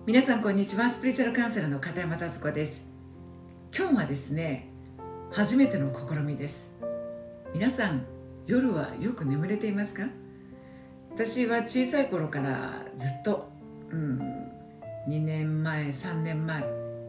皆さんこんにちは。スピリチュアルカウンセラーの片山達子です。今日はですね、初めての試みです。皆さん夜はよく眠れていますか？私は小さい頃からずっと、2年前3年前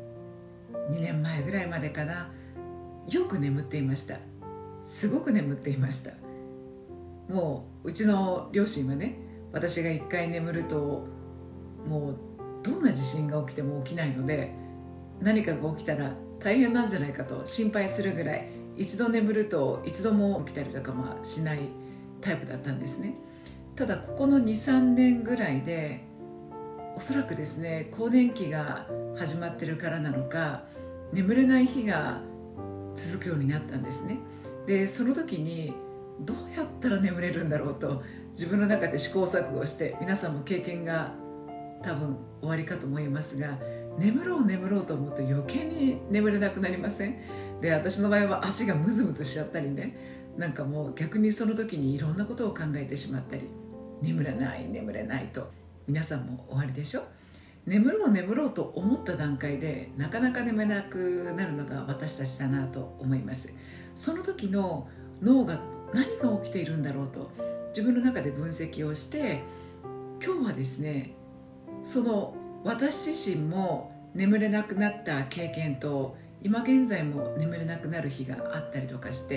2年前ぐらいまでかな、よく眠っていました。すごく眠っていました。もううちの両親はね、私が一回眠るともうどんな地震が起きても起きないので、何かが起きたら大変なんじゃないかと心配するぐらい、一度眠ると一度も起きたりとかもしないタイプだったんですね。ただここの 2,3 年ぐらいで、おそらくですね、更年期が始まってるからなのか、眠れない日が続くようになったんですね。でその時にどうやったら眠れるんだろうと自分の中で試行錯誤して、皆さんも経験が多分おありかと思いますが、眠ろうと思うと余計に眠れなくなりません？で、私の場合は足がムズムズしちゃったりね、なんかもう逆にその時にいろんなことを考えてしまったり、眠れないと皆さんもおありでしょ？眠ろうと思った段階でなかなか眠れなくなるのが私たちだなと思います。その時の脳が何が起きているんだろうと自分の中で分析をして、今日はですね、その私自身も眠れなくなった経験と、今現在も眠れなくなる日があったりとかして、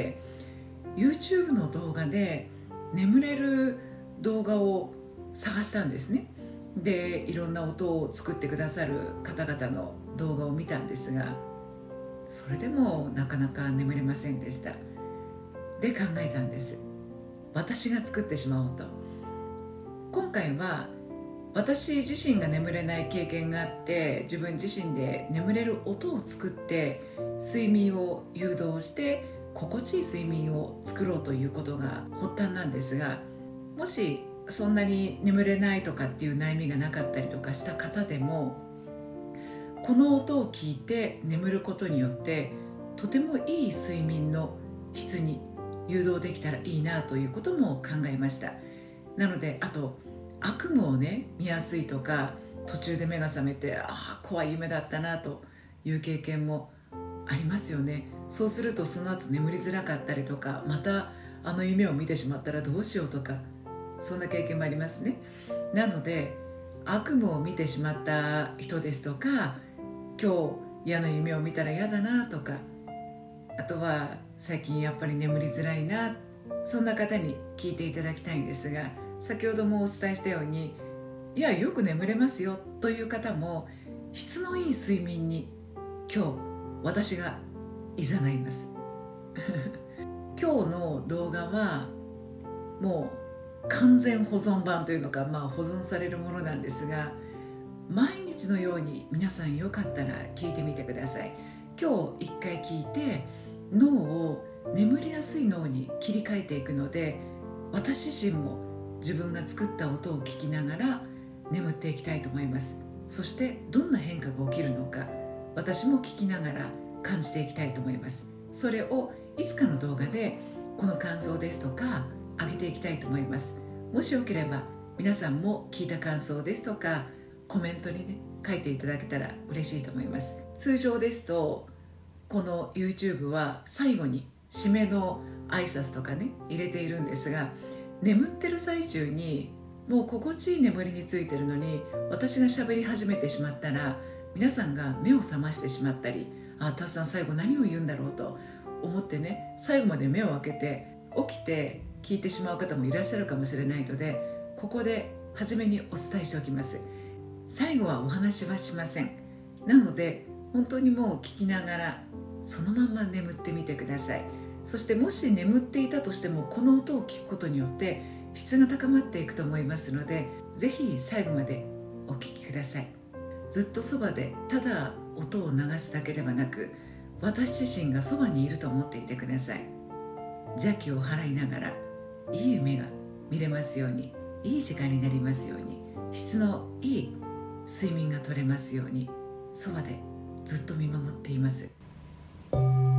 YouTube の動画で眠れる動画を探したんですね。でいろんな音を作ってくださる方々の動画を見たんですが、それでもなかなか眠れませんでした。で考えたんです。私が作ってしまおうと。今回は私自身が眠れない経験があって、自分自身で眠れる音を作って睡眠を誘導して心地いい睡眠を作ろうということが発端なんですが、もしそんなに眠れないとかっていう悩みがなかったりとかした方でも、この音を聞いて眠ることによってとてもいい睡眠の質に誘導できたらいいなということも考えました。なので、あと悪夢をね見やすいとか、途中で目が覚めて怖い夢だったなという経験もありますよね。そうするとその後眠りづらかったりとか、またあの夢を見てしまったらどうしようとか、そんな経験もありますね。なので悪夢を見てしまった人ですとか、今日嫌な夢を見たら嫌だなとか、あとは最近やっぱり眠りづらいな、そんな方に聞いていただきたいんですが、先ほどもお伝えしたように、いやよく眠れますよという方も、質のいい睡眠に今日私が誘います今日の動画はもう完全保存版というのか、保存されるものなんですが、毎日のように皆さんよかったら聞いてみてください。今日一回聞いて脳を眠りやすい脳に切り替えていくので、私自身も自分が作った音を聞きながら眠っていきたいと思います。そしてどんな変化が起きるのか、私も聞きながら感じていきたいと思います。それをいつかの動画でこの感想ですとか上げていきたいと思います。もしよければ皆さんも聞いた感想ですとかコメントにね書いていただけたら嬉しいと思います。通常ですとこの YouTube は最後に締めの挨拶とかね入れているんですが、眠ってる最中にもう心地いい眠りについてるのに、私が喋り始めてしまったら皆さんが目を覚ましてしまったり、タッさん最後何を言うんだろうと思ってね、最後まで目を開けて起きて聞いてしまう方もいらっしゃるかもしれないので、ここで初めにお伝えしておきます。最後はお話はしません。なので本当にもう聞きながらそのまま眠ってみてください。そしてもし眠っていたとしても、この音を聞くことによって質が高まっていくと思いますので、ぜひ最後までお聞きください。ずっとそばでただ音を流すだけではなく、私自身がそばにいると思っていてください。邪気を払いながらいい夢が見れますように、いい時間になりますように、質のいい睡眠が取れますように、そばでずっと見守っています。